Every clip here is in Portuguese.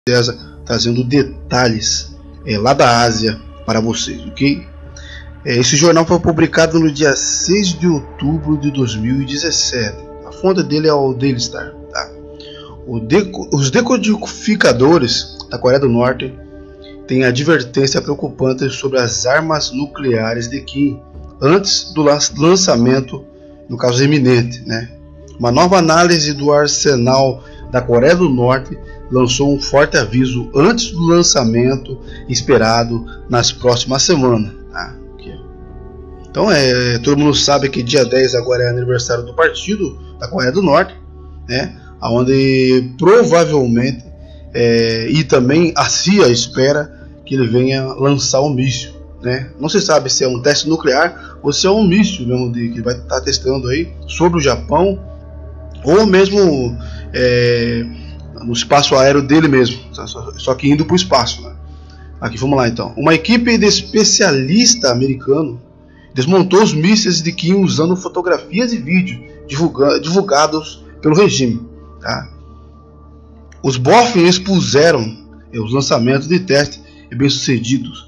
César, trazendo detalhes lá da Ásia para vocês, ok? Esse jornal foi publicado no dia 6 de outubro de 2017. A fonte dele é o Daily Star. Tá? Os decodificadores da Coreia do Norte têm advertência preocupante sobre as armas nucleares de Kim antes do lançamento, no caso iminente, né? Uma nova análise do arsenal da Coreia do Norte lançou um forte aviso antes do lançamento esperado nas próximas semanas. Tá? Então todo mundo sabe que dia 10 agora é aniversário do partido da Coreia do Norte, né? Onde provavelmente e também a CIA espera que ele venha lançar um míssil, né? Não se sabe se é um teste nuclear ou se é um míssil mesmo que vai estar testando aí sobre o Japão, ou mesmo no espaço aéreo dele mesmo, só que indo para o espaço, né? Aqui, vamos lá então. Uma equipe de especialista americano desmontou os mísseis de Kim usando fotografias e vídeos divulgados pelo regime. Tá? Os BOF expuseram os lançamentos de testes bem-sucedidos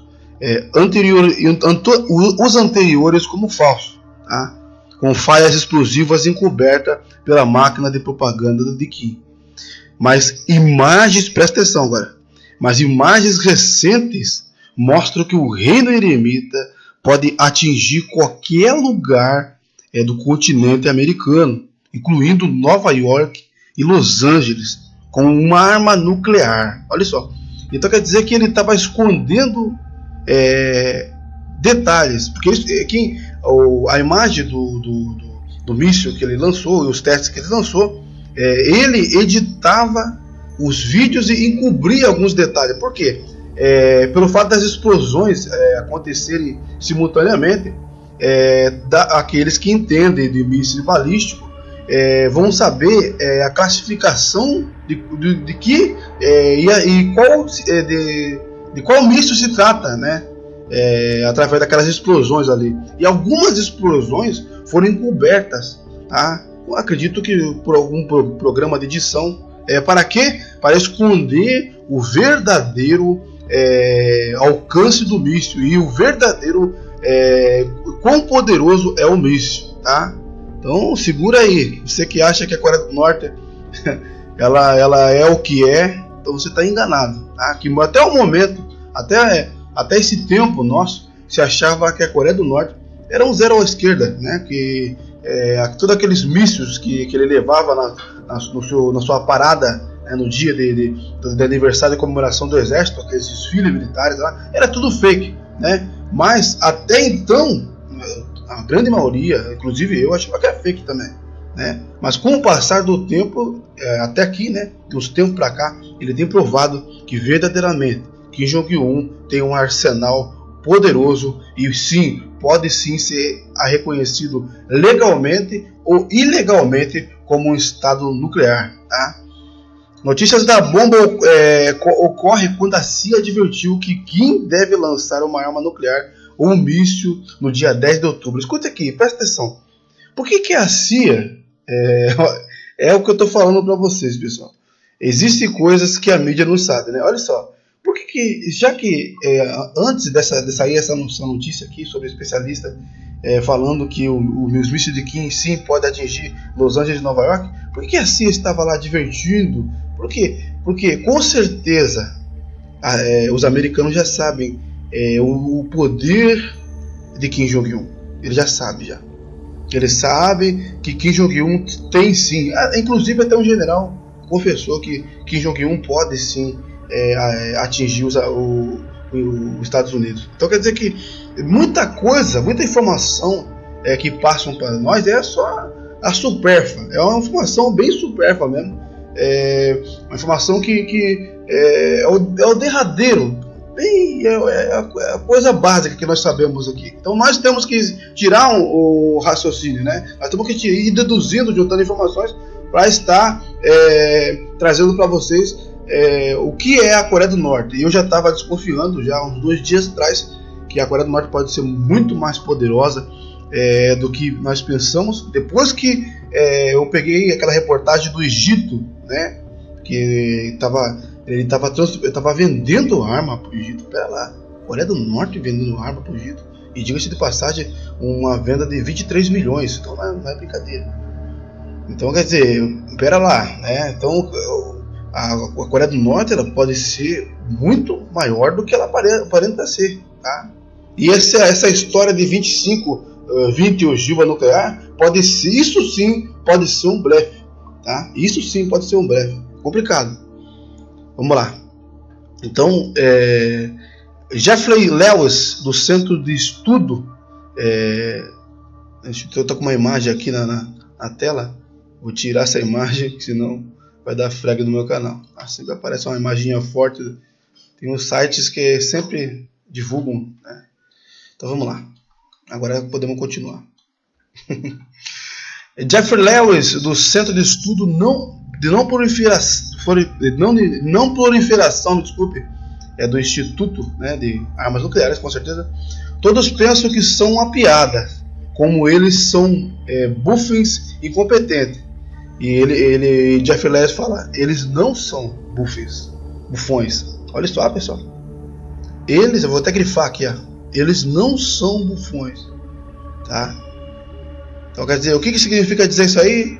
os anteriores como falsos, tá? Com falhas explosivas encobertas pela máquina de propaganda de Kim. Mas imagens, presta atenção agora, mas imagens recentes mostram que o reino eremita pode atingir qualquer lugar do continente americano, incluindo Nova York e Los Angeles, com uma arma nuclear. Olha só, então quer dizer que ele estava escondendo detalhes, porque a imagem do míssil que ele lançou e os testes que ele lançou, ele editava os vídeos e encobria alguns detalhes. Por quê? Pelo fato das explosões acontecerem simultaneamente, aqueles que entendem de míssil balístico vão saber a classificação de que de qual míssil se trata, né? Através daquelas explosões ali. E algumas explosões foram encobertas, tá? Eu acredito que por algum programa de edição. Para quê? Para esconder o verdadeiro alcance do míssil e o verdadeiro quão poderoso é o míssil, tá? Então segura aí. Você que acha que a Coreia do Norte ela é o que é, então você está enganado, tá? Que até o momento, até esse tempo nosso, se achava que a Coreia do Norte era um zero à esquerda, né? Que todos aqueles mísseis que ele levava na sua parada, no dia de aniversário de comemoração do exército, aqueles desfiles militares lá, era tudo fake, né? Mas até então, a grande maioria, inclusive eu, achava que era fake também, né? Mas com o passar do tempo, até aqui, né, de uns tempos para cá, ele tem provado que verdadeiramente Kim Jong-un tem um arsenal poderoso e sim, pode sim ser reconhecido legalmente ou ilegalmente como um estado nuclear, tá? Notícias da bomba ocorre quando a CIA advertiu que Kim deve lançar uma arma nuclear ou um míssil no dia 10 de outubro. Escuta aqui, presta atenção. Por que a CIA é o que eu estou falando para vocês, pessoal? Existem coisas que a mídia não sabe, né? Olha só. Por que já que antes de sair essa notícia aqui sobre especialista falando que os mísseis de Kim sim pode atingir Los Angeles e Nova York, por que a CIA estava lá advertindo? Por quê? Porque com certeza os americanos já sabem o poder de Kim Jong-un. Ele já sabe já. Ele sabe que Kim Jong-un tem sim. Inclusive até um general confessou que Kim Jong-un pode sim atingir os Estados Unidos. Então quer dizer que muita coisa, muita informação que passam para nós é só a supérflua. É uma informação bem supérflua mesmo. Uma informação que é o derradeiro, é a coisa básica que nós sabemos aqui. Então nós temos que tirar o raciocínio, né? Nós temos que ir deduzindo, juntando informações para estar trazendo para vocês o que é a Coreia do Norte. Eu já estava desconfiando já há uns 2 dias atrás que a Coreia do Norte pode ser muito mais poderosa do que nós pensamos. Depois que eu peguei aquela reportagem do Egito, né, que estava ele estava vendendo arma para o Egito. Pera lá, Coreia do Norte vendendo arma para o Egito. E diga-se de passagem, uma venda de 23 milhões. Então não é brincadeira. Então quer dizer, pera lá, né? Então a Coreia do Norte ela pode ser muito maior do que ela aparenta ser, tá? E essa história de 20 ogiva nuclear isso sim pode ser um blefe, tá? Isso sim pode ser um blefe. Complicado. Vamos lá. Então, Jeffrey Lewis, do Centro de Estudo, deixa eu estar com uma imagem aqui na tela. Vou tirar essa imagem, senão vai dar frag no meu canal. Sempre aparece uma imaginha forte. Tem uns sites que sempre divulgam, né? Então vamos lá. Agora podemos continuar. Jeffrey Lewis, do Centro de Estudo de Não Proliferação, do Instituto, né, de Armas Nucleares, com certeza. Todos pensam que são uma piada, como eles são bufões incompetentes. E Jeffrey Lewis fala, eles não são bufões. Olha só, pessoal. Eu vou até grifar aqui, ó. Eles não são bufões, tá? Então quer dizer, o que significa dizer isso aí?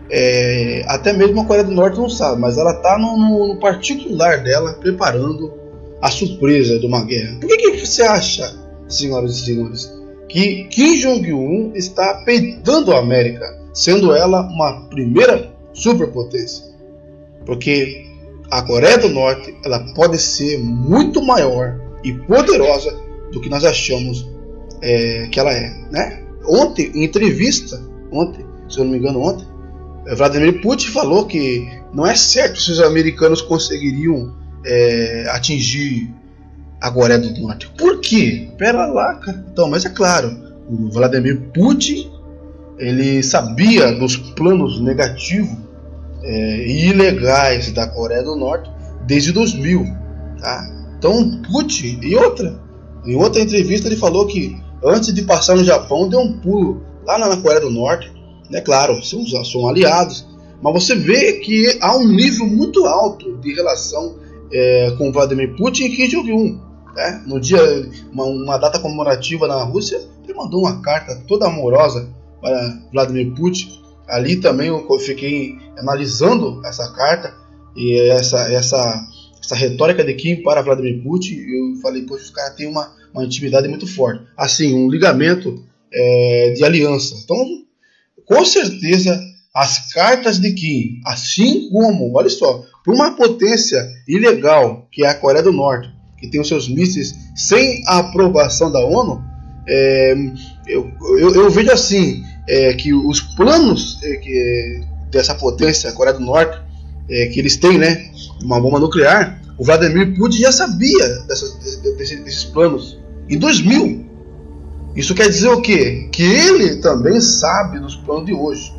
Até mesmo a Coreia do Norte não sabe, mas ela está no particular dela preparando a surpresa de uma guerra. Por que você acha, senhoras e senhores, que Kim Jong-un está peitando a América, sendo ela uma primeira superpotência? Porque a Coreia do Norte ela pode ser muito maior e poderosa do que nós achamos que ela é, né? Ontem, em entrevista, se eu não me engano, Vladimir Putin falou que não é certo se os americanos conseguiriam atingir a Coreia do Norte. Por quê? Pera lá, cara. Então, mas é claro, o Vladimir Putin ele sabia dos planos negativos e ilegais da Coreia do Norte desde 2000, tá? Então, Putin, em outra entrevista ele falou que antes de passar no Japão deu um pulo lá na Coreia do Norte, né? Claro, são aliados, mas você vê que há um nível muito alto de relação com Vladimir Putin e Kim Jong-un, né? No dia, uma data comemorativa na Rússia, ele mandou uma carta toda amorosa para Vladimir Putin. Ali também eu fiquei analisando essa carta e essa retórica de Kim para Vladimir Putin. Eu falei, poxa, os caras têm uma intimidade muito forte, assim, um ligamento de aliança. Então, com certeza, as cartas de Kim, assim como, olha só, para uma potência ilegal que é a Coreia do Norte, que tem os seus mísseis sem a aprovação da ONU, eu vejo assim, que os planos dessa potência, a Coreia do Norte, que eles têm, né, uma bomba nuclear, o Vladimir Putin já sabia desses planos em 2000. Isso quer dizer o quê? Que ele também sabe dos planos de hoje.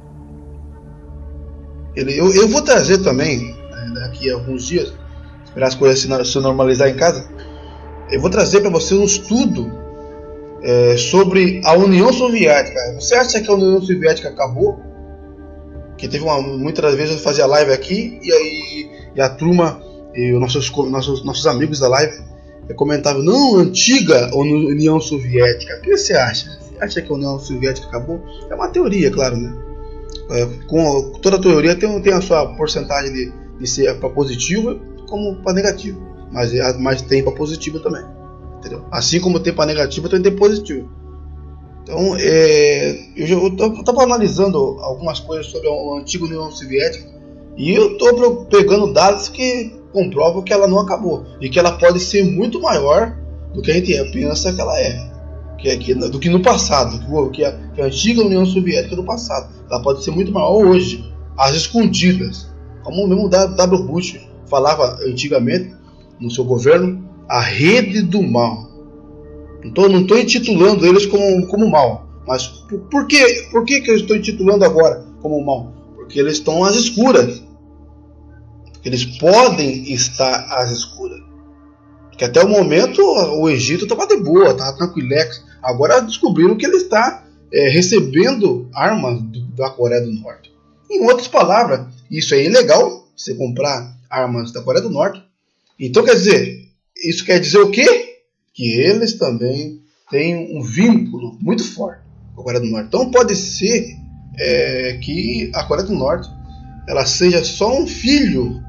Eu vou trazer também, daqui a alguns dias, esperar as coisas se normalizar em casa, eu vou trazer para você um estudo sobre a União Soviética. Você acha que a União Soviética acabou? Que teve muitas vezes eu fazia live aqui e a turma e os nossos amigos da live comentavam, não, antiga União Soviética. O que você acha? Você acha que a União Soviética acabou? É uma teoria, claro, né? Com toda teoria tem a sua porcentagem de ser para positiva como para negativa, mas tem para positiva também, entendeu? Assim como tem para negativa, também tem positivo. Então, eu estava analisando algumas coisas sobre a antiga União Soviética e eu estou pegando dados que comprovam que ela não acabou e que ela pode ser muito maior do que a gente pensa que ela do que no passado, que a antiga União Soviética do passado. Ela pode ser muito maior hoje, às escondidas, como mesmo W. Bush falava antigamente no seu governo, a rede do mal. Não estou intitulando eles como mal, mas por que eu estou intitulando agora como mal? Porque eles estão às escuras. Porque eles podem estar às escuras. Porque até o momento o Egito estava de boa, estava tranquilex. Agora descobriram que ele está recebendo armas da Coreia do Norte. Em outras palavras, isso é ilegal, você comprar armas da Coreia do Norte. Então isso quer dizer o quê? Que eles também têm um vínculo muito forte com a Coreia do Norte. Então pode ser que a Coreia do Norte ela seja só um filho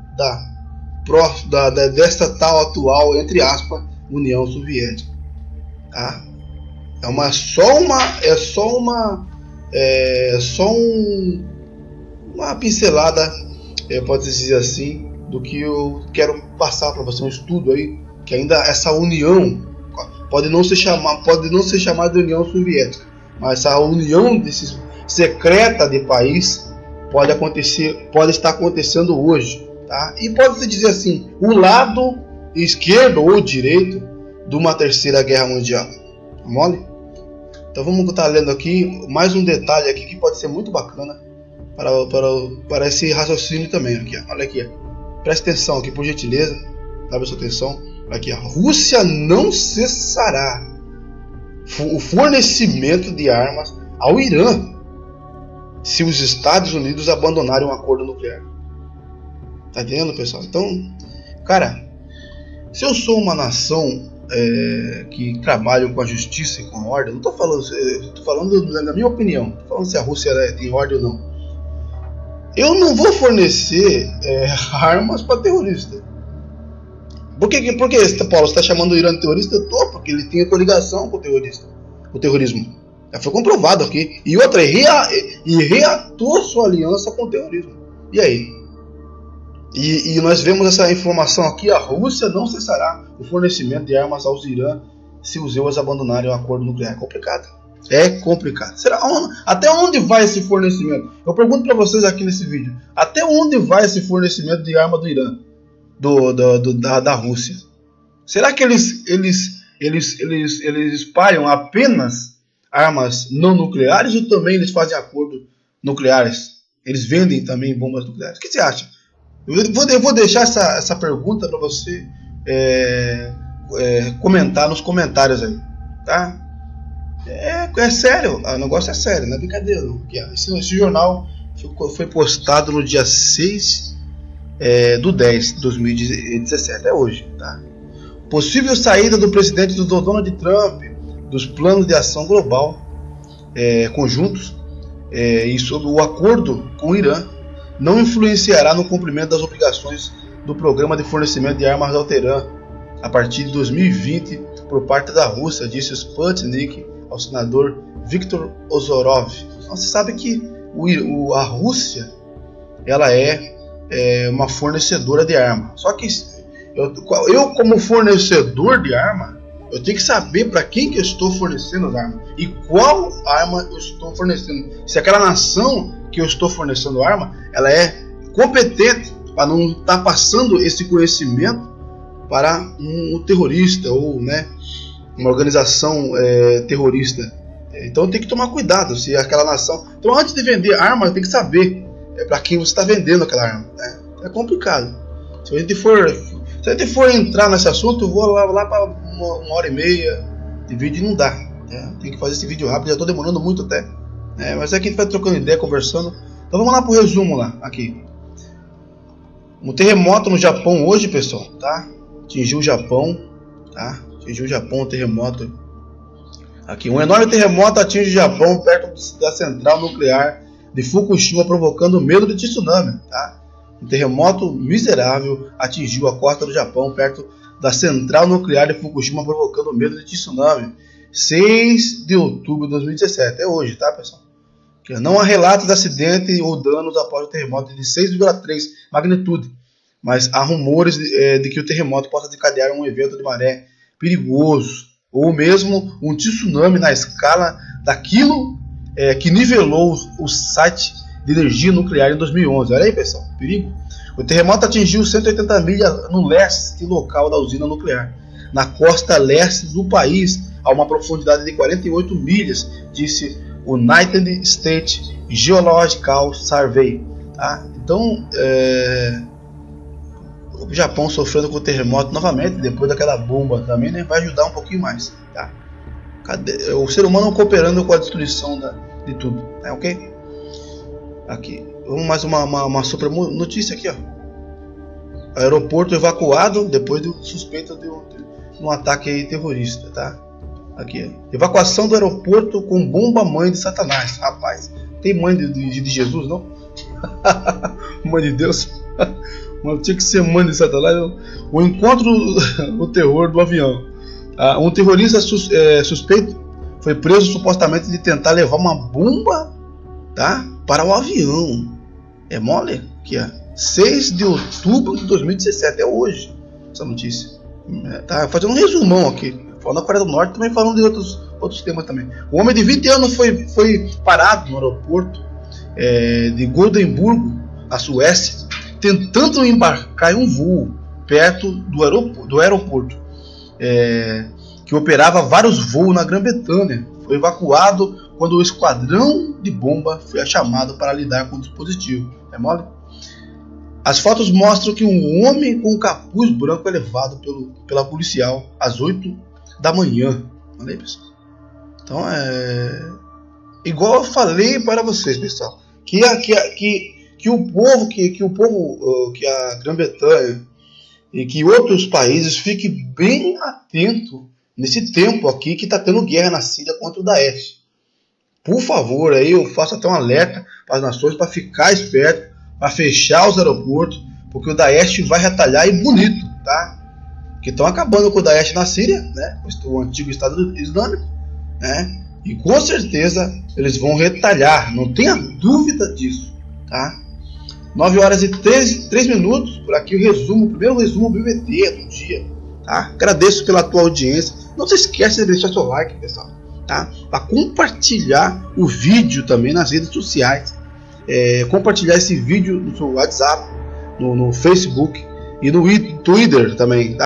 desta tal atual, entre aspas, União Soviética. Tá? Uma pincelada, pode dizer assim, do que eu quero passar para você, um estudo aí, que ainda essa união pode não ser chamada de União Soviética, mas essa união secreta de país pode estar acontecendo hoje, tá? E pode-se dizer assim, o lado esquerdo ou direito de uma terceira guerra mundial. Mole? Então vamos estar lendo aqui mais um detalhe aqui que pode ser muito bacana para esse raciocínio também. Aqui, ó. Olha aqui, ó. Preste atenção aqui, por gentileza. Dá a sua atenção. Aqui, a Rússia não cessará o fornecimento de armas ao Irã se os Estados Unidos abandonarem um acordo nuclear. Tá entendendo, pessoal? Então, cara, se eu sou uma nação que trabalha com a justiça e com a ordem, não estou falando na minha opinião, estou falando se a Rússia tem ordem ou não. Eu não vou fornecer armas para terrorista. Por que Paulo, você está chamando o Irã de terrorista? Eu estou, porque ele tem coligação com o terrorismo. Já foi comprovado aqui. E outra, reatou sua aliança com o terrorismo. E aí? E nós vemos essa informação aqui: a Rússia não cessará o fornecimento de armas aos Irã se os EUs abandonarem o acordo nuclear. É complicado. É complicado. Até onde vai esse fornecimento? Eu pergunto para vocês aqui nesse vídeo: até onde vai esse fornecimento de arma do Irã, da Rússia? Será que eles espalham apenas armas não nucleares ou também eles fazem acordos nucleares? Eles vendem também bombas nucleares? O que você acha? Eu vou deixar essa pergunta para você comentar nos comentários aí, tá? É sério, o negócio é sério, não é brincadeira não. Esse jornal foi postado no dia 6 do 10 de 2017, é hoje, tá? Possível saída do presidente do Donald Trump dos planos de ação global conjuntos e sobre o acordo com o Irã não influenciará no cumprimento das obrigações do programa de fornecimento de armas ao Teherã a partir de 2020 por parte da Rússia, disse Sputnik ao senador Viktor Ozorov. Então, você sabe que a Rússia ela é uma fornecedora de arma. Só que eu como fornecedor de arma, eu tenho que saber para quem que eu estou fornecendo as armas e qual arma eu estou fornecendo. Se aquela nação que eu estou fornecendo arma, ela é competente para não estar passando esse conhecimento para um terrorista ou uma organização terrorista. Então tem que tomar cuidado se aquela nação. Então antes de vender arma, tem que saber para quem você está vendendo aquela arma. É complicado. Se a gente for entrar nesse assunto, eu vou lá para uma hora e meia de vídeo e não dá. Tem que fazer esse vídeo rápido, já estou demorando muito até. Mas aqui a gente vai trocando ideia, conversando. Então vamos lá para o resumo lá, aqui. Um terremoto no Japão hoje, pessoal, tá? Atingiu o Japão, tá? Atingiu o Japão, um terremoto. Aqui, um enorme terremoto atinge o Japão perto da central nuclear de Fukushima, provocando medo de tsunami, tá? Um terremoto miserável atingiu a costa do Japão perto da central nuclear de Fukushima, provocando medo de tsunami. 6 de outubro de 2017, é hoje, tá, pessoal? Não há relatos de acidente ou danos após o terremoto de 6,3 magnitude, mas há rumores de que o terremoto possa desencadear um evento de maré perigoso, ou mesmo um tsunami na escala daquilo que nivelou o site de energia nuclear em 2011. Olha aí, pessoal, perigo. O terremoto atingiu 180 milhas no leste local da usina nuclear, na costa leste do país, a uma profundidade de 48 milhas, disse o United States Geological Survey. Tá? Então, o Japão sofrendo com o terremoto novamente, depois daquela bomba também, vai ajudar um pouquinho mais. Tá? O ser humano cooperando com a destruição de tudo. Tá, ok? Aqui, vamos mais uma super notícia aqui, ó. aeroporto evacuado depois do suspeito de um ataque terrorista, tá? Aqui, evacuação do aeroporto com bomba mãe de Satanás. Rapaz, tem mãe de Jesus, não? Mãe de Deus? Mas tinha que ser mãe de Satanás. O encontro, o terror do avião. Um terrorista suspeito foi preso supostamente de tentar levar uma bomba, tá, para o avião. É mole? Aqui, ó. 6 de outubro de 2017, é hoje essa notícia. Tá fazendo um resumão aqui. Falando da Coreia do Norte, também falando de outros temas também. O homem de 20 anos foi parado no aeroporto de Gotemburgo, na Suécia, tentando embarcar em um voo perto do aeroporto, que operava vários voos na Grã-Bretanha. Foi evacuado quando o esquadrão de bomba foi chamado para lidar com o dispositivo. É mole? As fotos mostram que um homem com um capuz branco é levado pela policial às 8 da manhã. Olha aí, pessoal. Então igual eu falei para vocês, pessoal, que a Grã-Bretanha e que outros países fiquem bem atentos nesse tempo aqui que está tendo guerra na Síria contra o Daesh. Por favor, aí eu faço até um alerta para as nações para ficar esperto, para fechar os aeroportos, porque o Daesh vai retalhar e bonito, tá? Que estão acabando com o Daesh na Síria, né? O antigo Estado Islâmico, né? E com certeza eles vão retalhar, não tenha dúvida disso, tá? 9 horas e 3 minutos, por aqui o primeiro resumo BBT do dia, tá? Agradeço pela tua audiência, não se esqueça de deixar seu like, pessoal, tá? Para compartilhar o vídeo também nas redes sociais, compartilhar esse vídeo no seu WhatsApp, no Facebook e no Twitter também, tá?